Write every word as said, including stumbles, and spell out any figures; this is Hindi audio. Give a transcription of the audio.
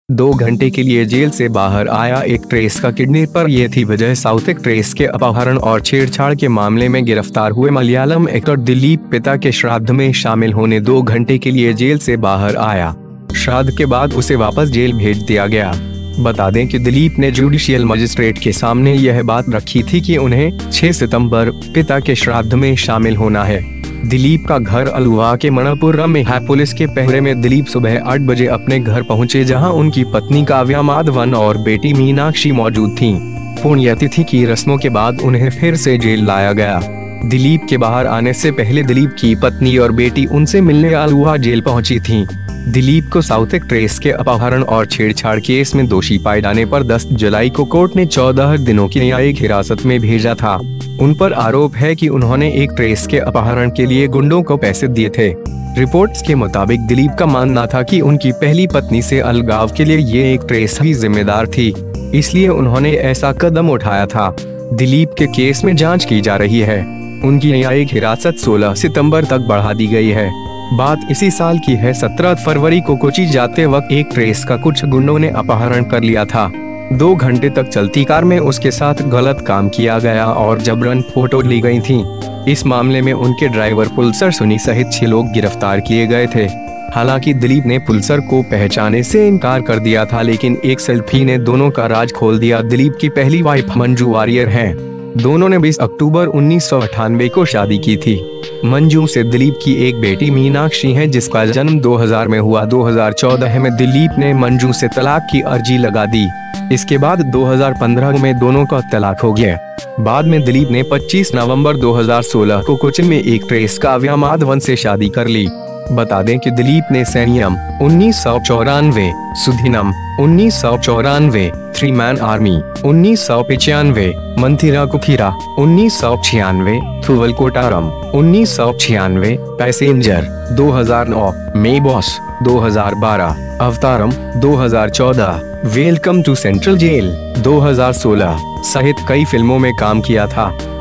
दो घंटे के लिए जेल से बाहर आया एक्ट्रेस का किडनी पर ये थी वजह। साउथ एक्ट्रेस के अपहरण और छेड़छाड़ के मामले में गिरफ्तार हुए मलयालम एक्टर दिलीप पिता के श्राद्ध में शामिल होने दो घंटे के लिए जेल से बाहर आया। श्राद्ध के बाद उसे वापस जेल भेज दिया गया। बता दें कि दिलीप ने जुडिशियल मजिस्ट्रेट के सामने यह बात रखी थी कि उन्हें छह सितंबर पिता के श्राद्ध में शामिल होना है। दिलीप का घर अल्वा के मणिपुरम में है। पुलिस के पहरे में दिलीप सुबह आठ बजे अपने घर पहुंचे, जहां उनकी पत्नी काव्या माधवन और बेटी मीनाक्षी मौजूद थीं। पुण्यतिथि की रस्मों के बाद उन्हें फिर से जेल लाया गया। दिलीप के बाहर आने से पहले दिलीप की पत्नी और बेटी उनसे मिलने अल्वा जेल पहुंची थीं। दिलीप को साउथ एक्ट्रेस के अपहरण और छेड़छाड़ केस में दोषी पाए जाने पर दस जुलाई को कोर्ट ने चौदह दिनों की न्यायिक हिरासत में भेजा था। उन पर आरोप है कि उन्होंने एक एक्ट्रेस के अपहरण के लिए गुंडों को पैसे दिए थे। रिपोर्ट्स के मुताबिक दिलीप का मानना था कि उनकी पहली पत्नी से अलगाव के लिए ये एक एक्ट्रेस ही जिम्मेदार थी, इसलिए उन्होंने ऐसा कदम उठाया था। दिलीप के केस में जांच की जा रही है। उनकी न्यायिक हिरासत सोलह सितंबर तक बढ़ा दी गई है। बात इसी साल की है। सत्रह फरवरी को कोची जाते वक्त एक एक्ट्रेस का कुछ गुंडों ने अपहरण कर लिया था। दो घंटे तक चलती कार में उसके साथ गलत काम किया गया और जबरन फोटो ली गई थी। इस मामले में उनके ड्राइवर पुलसर सुनी सहित छह लोग गिरफ्तार किए गए थे। हालांकि दिलीप ने पुलसर को पहचाने से इनकार कर दिया था, लेकिन एक सेल्फी ने दोनों का राज खोल दिया। दिलीप की पहली वाइफ मंजू वारियर हैं। दोनों ने बीस अक्टूबर उन्नीस सौ अट्ठानवे को शादी की थी। मंजू से दिलीप की एक बेटी मीनाक्षी है, जिसका जन्म दो हज़ार में हुआ। दो हज़ार चौदह में दिलीप ने मंजू से तलाक की अर्जी लगा दी। इसके बाद दो हज़ार पंद्रह में दोनों का तलाक हो गया। बाद में दिलीप ने पच्चीस नवंबर दो हज़ार सोलह को कोचीन में एक एक्ट्रेस काव्या माधवन से शादी कर ली। बता दें कि दिलीप ने सैनियम उन्नीस सौ चौरानवे, सुधीनम उन्नीस सौ चौरानवे, थ्री मैन आर्मी उन्नीस सौ पचानवे, मंथिरा कुखीरा उन्नीस सौ छियानवे, थुवल कोटारम उन्नीस सौ छियानवे, पैसेंजर दो हज़ार नौ, मे बॉस दो हज़ार बारह, अवतारम दो हज़ार चौदह, वेलकम टू सेंट्रल जेल दो हज़ार सोलह सहित कई फिल्मों में काम किया था।